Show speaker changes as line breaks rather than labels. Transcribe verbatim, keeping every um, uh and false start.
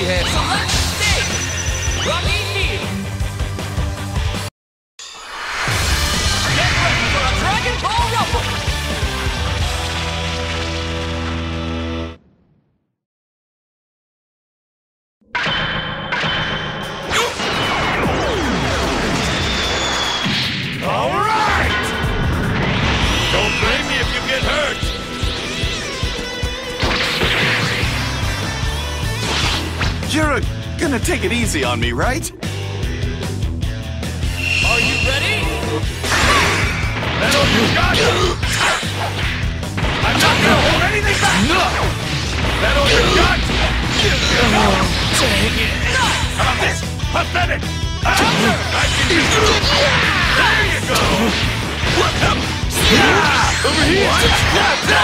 है।
Select stage. Rocky Field. Get ready for a Dragon Ball Rumble.
All right! Don't blame me if you get hurt!
You're uh, gonna take it easy on me, right?
Are you ready?
Metal, you got it! I'm not gonna hold anything back! No! Metal, you got it!
Dang it.
How about this? Pathetic! I can use it! There you go! Over here! What?